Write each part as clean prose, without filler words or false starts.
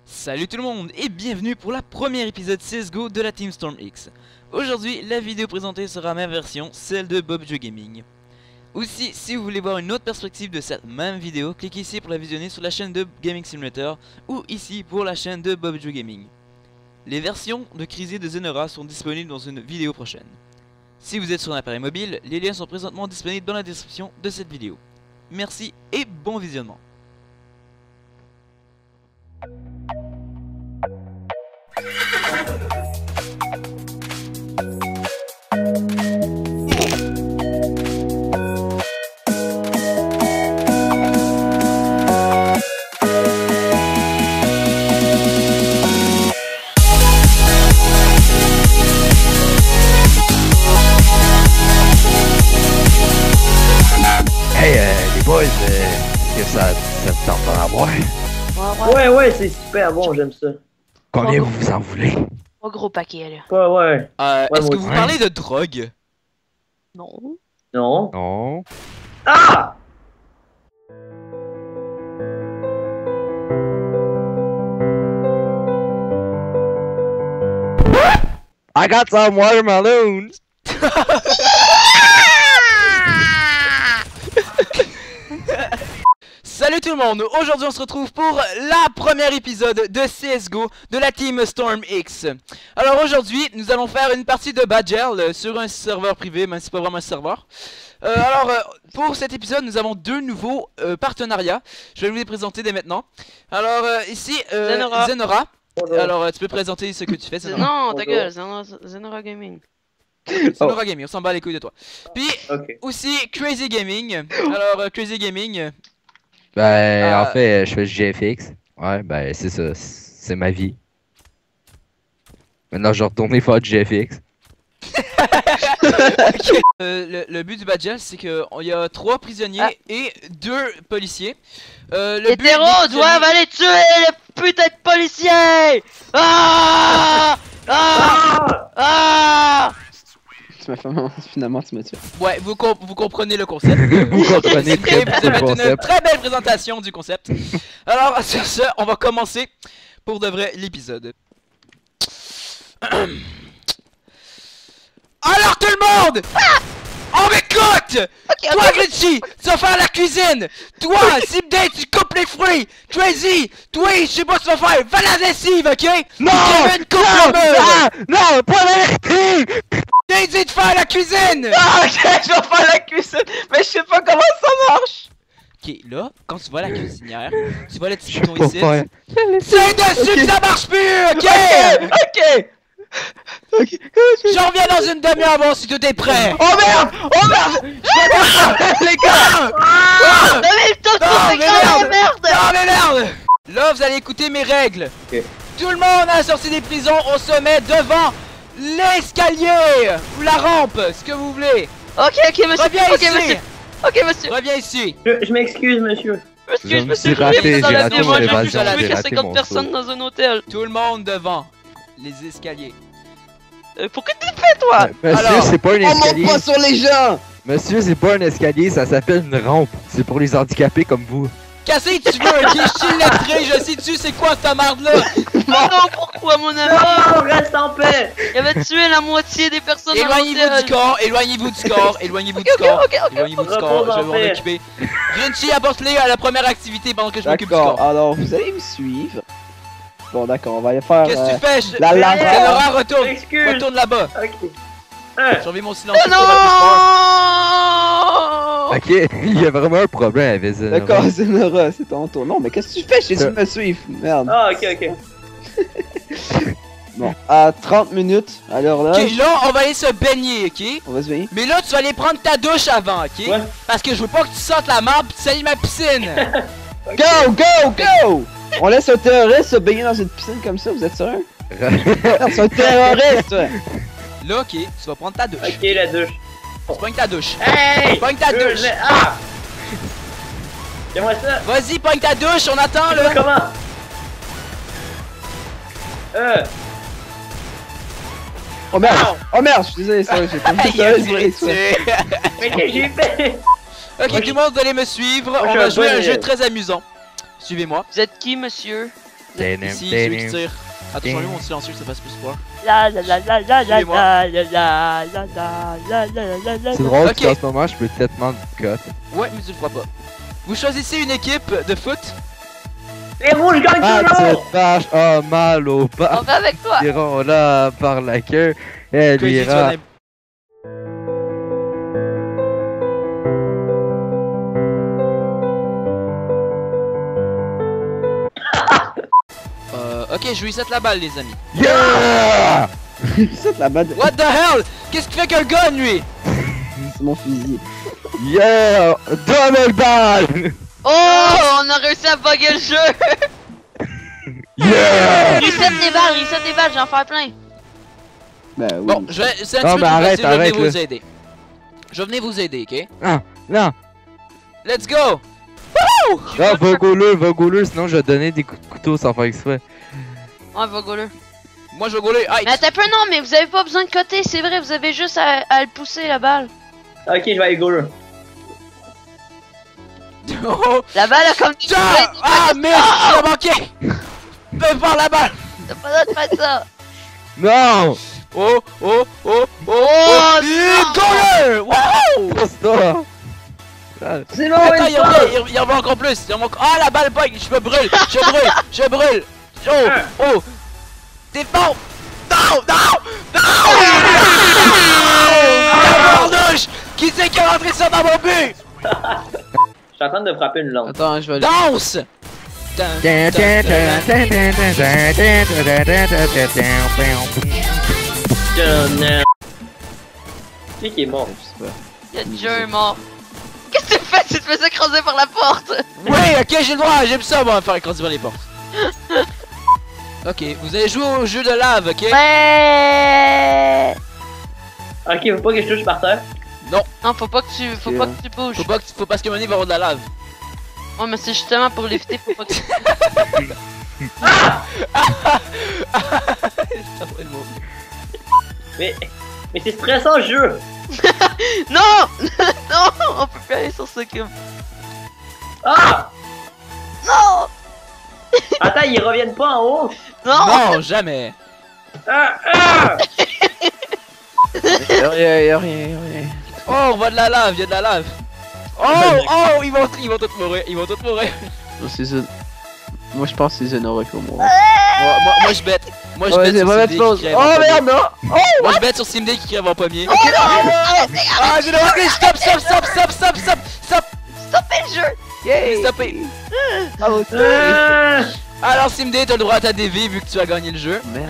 Salut tout le monde et bienvenue pour la première épisode CSGO de la Team Storm X. Aujourd'hui, la vidéo présentée sera ma version, celle de Bobjo Gaming. Aussi, si vous voulez voir une autre perspective de cette même vidéo, cliquez ici pour la visionner sur la chaîne de Gaming Simulator ou ici pour la chaîne de Bobjo Gaming. Les versions de Crazy de Zenora sont disponibles dans une vidéo prochaine. Si vous êtes sur un appareil mobile, les liens sont présentement disponibles dans la description de cette vidéo. Merci et bon visionnement. Les boys, est-ce que ça te tente d'en avoir? Ouais, c'est super bon, j'aime ça. Combien vous en voulez? Pas gros paquet là. Ouais. Est-ce que moi vous aussi. parlez de drogue? Non. Non. Non. Ah! I got some watermelons! Salut tout le monde, aujourd'hui on se retrouve pour la première épisode de CSGO de la Team Storm X. Alors aujourd'hui nous allons faire une partie de Badgel sur un serveur privé, même si c'est pas vraiment un serveur. Pour cet épisode nous avons deux nouveaux partenariats, je vais vous les présenter dès maintenant. Alors ici Zenora. Bonjour. Alors tu peux présenter ce que tu fais Zenora. Non, ta Bonjour. gueule, Zenora Gaming. Zenora Gaming, on s'en bat les couilles de toi. Puis Ok. aussi Crazy Gaming. Alors Crazy Gaming... Ben, en fait, je fais du GFX. Ouais, ben, c'est ça. C'est ma vie. Maintenant, je vais retourner faire du GFX. Ok. Le but du Badgel, c'est qu'il y a 3 prisonniers et 2 policiers. Le Les but des terreaux prisonniers- doivent aller tuer les putains de policiers. Ah Ah Tu m'as fait finalement tu m'as tué. Ouais, vous comprenez le concept. Vous comprenez très Vous bien avez le fait une concept. très belle présentation du concept. Alors, sur ce, on va commencer pour de vrai l'épisode. Alors tout le monde, on m'écoute. Toi Grinchy, tu vas faire la cuisine. Toi, Zipday, tu coupes les fruits. Crazy, toi, je sais pas ce que tu vas faire. Va la lessive, ok? Non! Kevin, coupe le mur. Ah! Non! Pas vérité! J'ai dit de faire la cuisine. Ah ok, je vais faire la cuisine, mais je sais pas comment ça marche! Ok, là, quand tu vois la cuisinière, tu vois le petit Je bouton peux ici. pas faire. C'est dessus que ça marche plus, ok? Ok! Je reviens dans une demi-heure voir si tout est prêt. Oh merde! Oh merde! Les gars! Ah! Lève-toi Non, pour mais écraser, merde. Non mais merde! Là, vous allez écouter mes règles. Ok. Tout le monde à la sortie des prisons, on se met devant l'escalier ou la rampe, ce que vous voulez. Ok, monsieur. Reviens Ok, ici. monsieur. Ok, monsieur. Reviens ici. Je m'excuse, monsieur. Je me suis Monsieur, raté, je dans j'ai la raté vie, mon moi, j'ai évasion, tué j'ai raté 50 mon personnes saut. dans un hôtel. Tout le monde devant les escaliers. Pourquoi tu le fais, toi? Monsieur, Alors, c'est pas un On monte escalier. pas sur les gens! Monsieur, c'est pas un escalier, ça s'appelle une rampe. C'est pour les handicapés comme vous. Cassez tu veux, ok? Je suis lettré, je sais tu c'est quoi cette merde là. Non, pourquoi, mon ami? Non, reste en paix. Il avait tué la moitié des personnes dans Éloignez-vous l'hôtel. du corps, éloignez-vous du corps, éloignez-vous du Ok, corps. ok. Éloignez-vous du Repose corps, je en vais m'en paix. occuper. Grinchy, apporte-les à la première activité pendant que je m'occupe du D'accord, corps. alors vous allez me suivre. Bon d'accord, on va aller faire... Qu'est-ce que tu fais? la laser. Zenora, retourne! Excuse. Retourne là-bas! Ok. Surveille mon silence. Oh non! Ok, il y a vraiment un problème avec Zenora. D'accord, Zenora, c'est ton tour. Non, mais qu'est-ce que tu fais? J'ai dû me suivre, merde. Ah, ok. Bon, à 30 minutes, à l'heure là, Ok, là, on va aller se baigner, ok? on va se veiller. Mais là, tu vas aller prendre ta douche avant, ok? Ouais. Parce que je veux pas que tu sortes la marde pis tu salis ma piscine! Go, go, go! On laisse un terroriste se baigner dans une piscine comme ça, vous êtes sûr? Merde, c'est un terroriste! Là, ok, tu vas prendre ta douche. Ok, la douche. Tu pognes ta douche. Hey! Pogne ta douche. Ah! Fais-moi ça. Vas-y, pogne ta douche, on attend, Fais-moi là! comment? Oh merde, je suis désolé, ça, j'ai pas Aïe, vu ça, désolé, ça. Mais qu'est-ce que j'ai fait? Ok, tout le monde, vous allez me suivre. je On suis va un jouer à un bon jeu élève. très amusant. Suivez-moi. Vous êtes qui, monsieur? Ici, celui qui tire. Attends, change mon silencieux que ça fasse plus peur. La la la la la la Suivez-moi. la la la la la la la la. C'est drôle Ok. qu'en ce moment, je peux tellement de cut. Ouais, mais tu le feras pas. Vous choisissez une équipe de foot. Les rouges gagnent Ah, toujours! cette vache a mal au On bas. va avec toi. Tirons là par la queue. Elle Crazy, tu ira. vas n'im- Ok, je reset la balle, les amis. Yeah! Ça, la balle, What the hell? Qu'est-ce qui fait qu'un gun, lui? c'est mon fusil. Yeah! Donne balle! Oh, on a réussi à bugger le jeu. Yeah! Reset les balles, j'en fais plein. Ben oui. Bon, c'est un Non, petit peu mais arrête, plus facile, je vais arrête, venir vous là. aider. Je vais venir vous aider, ok? Non! Let's go! Non, va gauler, sinon je vais donner des coups de couteau sans faire exprès. Ouais, va goaler. Moi, je vais gauler. Mais attends un peu, non, mais vous avez pas besoin de coter, c'est vrai, vous avez juste à le pousser la balle. Ok, je vais aller go là. Oh! La balle a comme des Tiens! coups, Ah, mais j'ai manqué! Fais voir la balle! t'as pas le droit de faire ça. Non! Oh, oh, oh, oh, Oh, Goaler! Wow! Pousse-toi! C'est bon, Attends, une il y en a encore plus! Il y en a encore... Ah, la balle bug! Je me brûle! Je brûle! Oh! Oh! T'es fort! Non! Non! La bordouche! Qui c'est qui a rentré ça dans mon but? Je suis en train de frapper une lampe. Attends, je vais Danse! Qui est mort? Y'a Joe mort. Qu'est-ce que tu fais? Tu te fais écraser par la porte. Oui, ok, j'ai le droit, j'aime ça, moi, faire écraser par les portes. Ok, vous allez jouer au jeu de lave, ok? Ouais. Ok, faut pas que je touche par terre. Non, faut pas que tu bouges. Faut pas que Money va avoir de la lave. Ouais, mais c'est justement pour l'éviter, faut pas que tu... Mais c'est stressant ce jeu! Non. Non, on peut plus aller sur ce cube. Ah! Non. Attends, ils reviennent pas en haut! Non. Non, jamais. Ah! Ah! Y'a rien. Oh, on voit de la lave, il y a de la lave. Oh, oh, ils vont tous mourir, Non, c'est ça. Moi, je pense que c'est Zenora qui va mourir. Moi je bête. Moi je Ouais, bête c'est sur pas Cindy qui chose. crève Oh en premier. merde, non! Moi je bête sur Cindy qui crève en premier. Oh non. Ah, j'ai demandé, stop. Stoppez le jeu. Yay! Stoppé. Ah, ok. Ah! Alors Cindy, t'as le droit à ta DV vu que tu as gagné le jeu. Merde.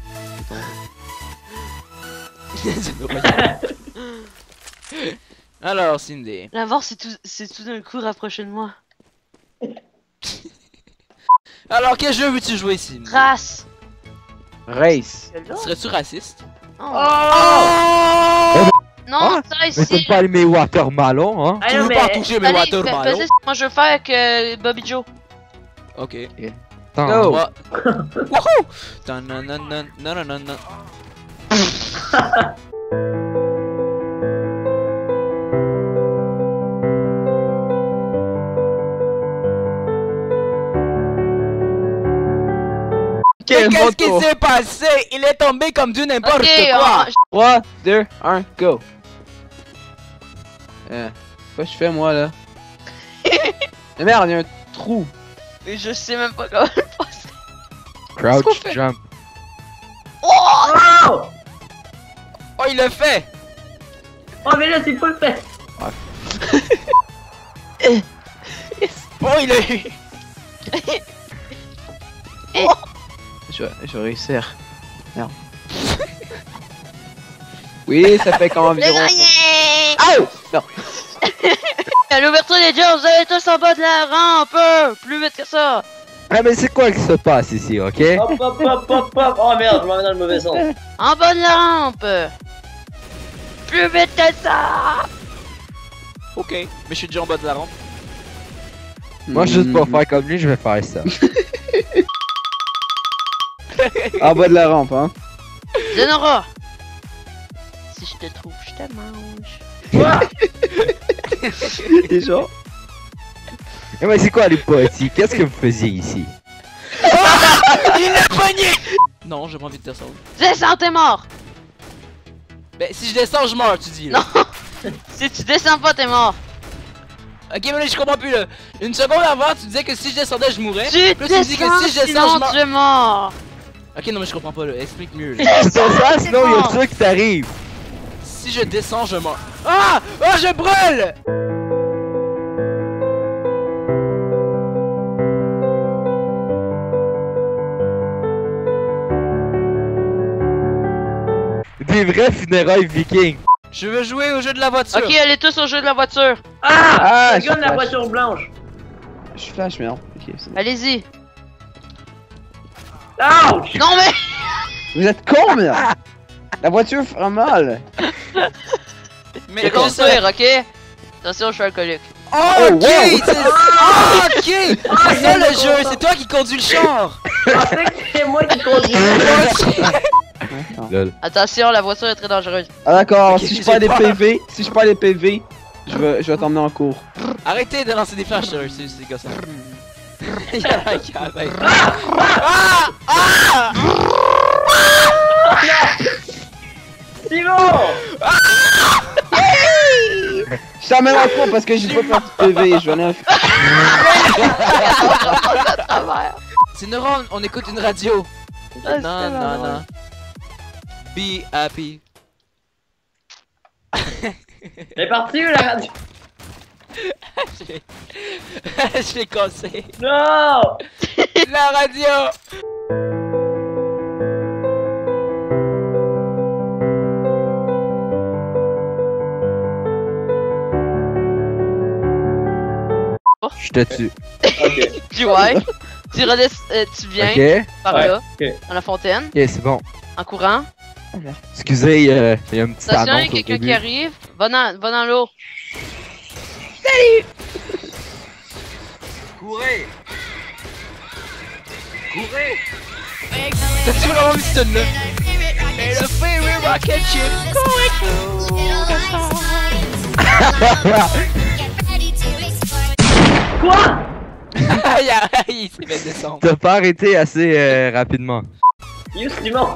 Alors Cindy. L'avant, c'est tout d'un coup, rapproche-moi. Alors quel jeu veux-tu jouer ici? Race. Race. Serais-tu raciste? Oh. Oh! Non, ça Mais ici. c'est pas les Watermelon, hein? Ah Tu non, veux mais... pas toucher mes Allez, watermelons? vas-y, moi je veux faire avec Bobby Joe. Ok. Attends. Go! Trois. Wouhou! Tananana. Quel Qu'est-ce moto? qui s'est passé? Il est tombé comme du n'importe Ok, quoi! 3, 2, 1, go! Quoi je fais moi là? Mais merde, y'a un trou! je sais même pas comment le passer. Crouch Qu'est-ce qu'on fait? jump. Oh! Oh! Oh, il le fait! Oh, mais là, c'est pas le fait! Oh, il a eu! Je vais réussir. Merde. Oui, ça fait quand J'ai environ... gagné! Aouh! Non! À l'ouverture des dieux, vous allez tous en bas de la rampe! Plus vite que ça! Ah, mais c'est quoi qui se passe ici, ok? Hop, hop, hop, hop, hop! Oh merde, je m'en vais dans le mauvais sens! En bas de la rampe! Plus vite que ça! Ok, mais je suis déjà en bas de la rampe. Moi, juste pour faire comme lui, je vais faire ça. En bas de la rampe, hein? Zenora! Si je te trouve, je te mange. Quoi? Et genre... Eh, mais c'est quoi les petits? Qu'est-ce que vous faisiez ici? Il l'a pogné! Non, j'ai pas envie de descendre. Descends, t'es mort! Ben, si je descends, je meurs, tu dis là. Non! Si tu descends pas, t'es mort! Ok, mais là, je comprends plus là. Une seconde avant, tu disais que si je descendais, je mourrais. Tu Puis là, tu dis que descends, si je descends, sinon je meurs. tu es mort! Ok, non, mais je comprends pas là. Explique mieux là. Tu fais ça, sinon il y a un truc qui t'arrive. Si je descends, je meurs. Ah! Ah, je brûle! Des vrais funérailles vikings. Je veux jouer au jeu de la voiture. Ok, allez tous au jeu de la voiture! Ah! Ah, Le gars de la je voiture blanche! Je flash, merde. Ok, c'est bon. Allez-y! Ouch! Non mais! Vous êtes con, mais la voiture fera mal. Mais Je vais construire, ok? Attention, je suis alcoolique. Oh, Oh, ok! wow. Ah, ok! C'est ça il le est jeu, content. c'est toi qui conduis le char! Je pensais que c'était moi qui conduisais. Lol. Attention, la voiture est très dangereuse. Ah d'accord, Ok, si je j'ai perds des peur. PV, je vais t'emmener en cours. Arrêtez de lancer des flashs, sérieux, c'est gossant. Il y en a un qui arrête. Ah! Ah! Simon! Je t'emmène en cours parce que j'ai pas perdu de PV, je vais aller C'est Neuron, on écoute une radio. Ah, Non, c'était non, marrant. non. Be happy. Elle est partie où la radio? Je l'ai- Je l'ai cassé. Non! La radio! Je te tue. Ok. Tu vois? Tu viens Ok? par Ouais, là, ok. dans la fontaine, Ok, c'est bon. en courant. Excusez, il y a une petite Attention, il y annonce a au quelqu'un début. qui arrive. Va dans l'eau. Courez! Courez! T'as-tu vraiment mis ce tune-là? Et le favorite rocket ship! Quoi? Il s'est fait descendre. T'as pas arrêté assez rapidement. You Simon!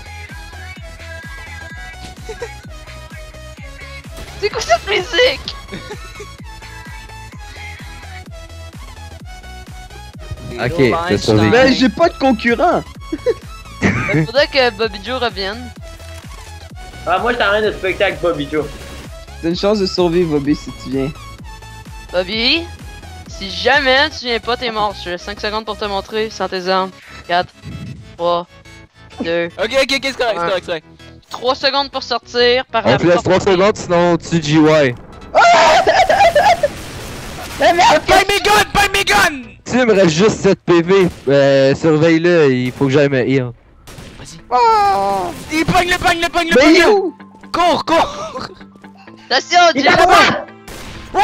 C'est quoi cette musique? Ok, t'as survécu. Mais j'ai pas de concurrent. Il faudrait que Bobby Joe revienne. Ah, moi, j'étais en train de spectacle Bobby Joe. T'as une chance de survivre, Bobby, si tu viens. Bobby, si jamais tu viens pas, t'es mort. Je te laisse 5 secondes pour te montrer. Sans tes armes. 4, 3, 2, Ok, ok, ok, c'est correct, c'est correct, c'est correct. 3 secondes pour sortir. Par On la te laisse 3 porte. secondes, sinon tu GY. Bang me gun! Bang me gun! Tu sais, il me reste juste 7 PV. Surveille-le, il faut que j'aille me heal. Vas-y. Oh! Il pogne le pogne le pogne le Mais pogne il est le! où? Cours, cours! Attention, Il Dieu! est là-bas! Wow!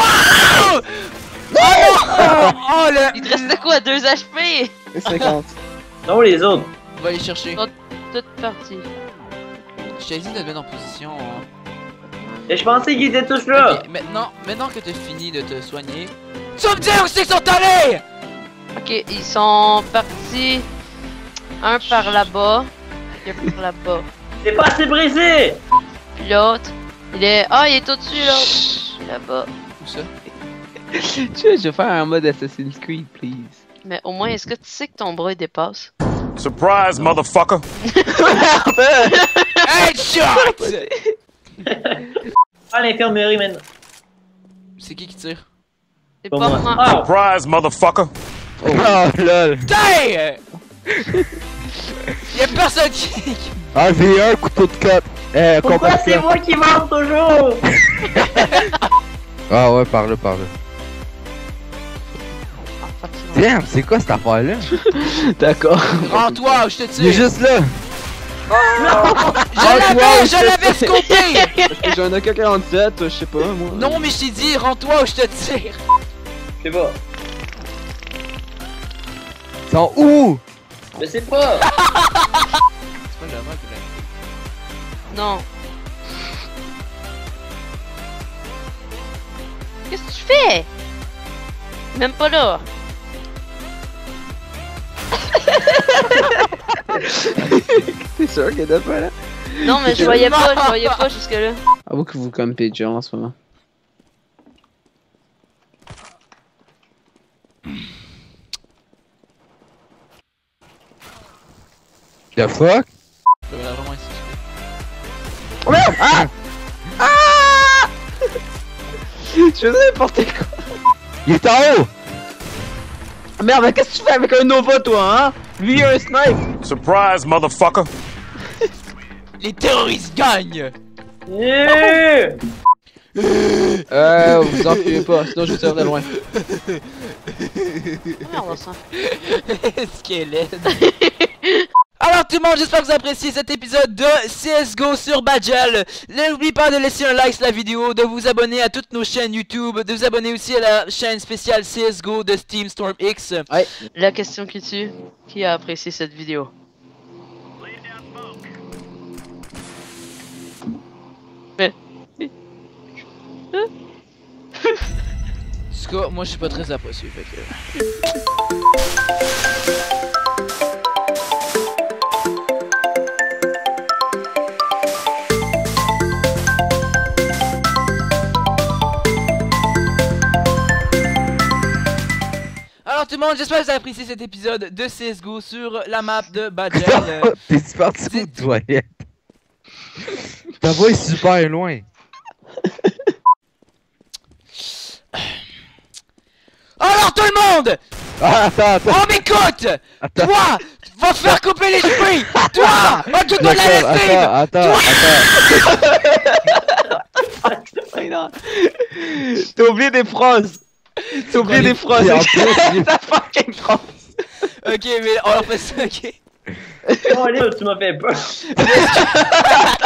Oh le! Il te restait quoi? 2 HP? C'est 50. Non, les autres. On va aller chercher. Toute partie. Je t'ai dit de te mettre en position. Hein. Et je pensais qu'ils étaient tous là. Ok, maintenant que t'as fini de te soigner, tu vas me dire où c'est qu'ils sont allés! Ok, ils sont partis. Un par là-bas. Il y a par là-bas. C'est pas assez brisé! Puis l'autre, il est. Ah, il est au-dessus là. Là-bas. Où ça? Je vais faire un mode Assassin's Creed, please. Mais au moins, est-ce que tu sais que ton bras il dépasse? Surprise, motherfucker! Headshot! À l'infirmerie maintenant. C'est qui tire? C'est Pas pas moi. moi. Ah! Surprise, motherfucker! Oh lol. Damn! Y'a personne qui... Ah, V1, couteau de cut. Pourquoi c'est compaction. moi qui meurs toujours? Ah ouais, par là, par là. Ah, fuck, c'est bon. Damn, c'est quoi cette affaire-là? D'accord. Rends-toi, je te Il est tire! juste là! Je l'avais scopé! Parce que j'ai un AK-47, je sais pas, moi. Non, mais je t'ai dit, rends-toi ou je te tire! Je sais pas. Ils sont où? Je sais pas. C'est pas le mal que Non. Qu'est-ce que tu fais? Même pas là. sûr qu'il était pas là. Non, mais je voyais pas jusque-là. Avoue que vous campez John en ce moment. The fuck? Je vais vraiment ici. Oh merde! Ah! Ah! Je faisais n'importe quoi. Il est en haut! Ah, merde, qu'est-ce que tu fais avec un Nova, toi, hein? Lui, un snipe! Surprise, motherfucker. Les terroristes gagnent! Yeah! Vous enfuyez pas, sinon je vous tire de loin. Merde, on s'en Squelette. Alors tout le monde, j'espère que vous appréciez cet épisode de CSGO sur Badgel. N'oubliez pas de laisser un like sur la vidéo, de vous abonner à toutes nos chaînes YouTube, de vous abonner aussi à la chaîne spéciale CSGO de Steam Storm X. Ouais. La question qui tue, qui a apprécié cette vidéo? Mais... En tout cas, moi je suis pas très apprécié, fait que... Alors tout le monde, j'espère que vous avez apprécié cet épisode de CSGO sur la map de Badgel. T'es parti aux toilettes. Ta voix est super loin. Alors tout le monde, Ah, attends. on m'écoute. Attends. Toi, va te faire couper les cheveux. Toi, va te donner la lessive. Attends. Ouais, non. T'as oublié des phrases! T'as oublié des phrases! Et en plus, Ta fucking phrase! Ok, mais on leur fait ça, ok. Oh, allez, tu m'as fait peur.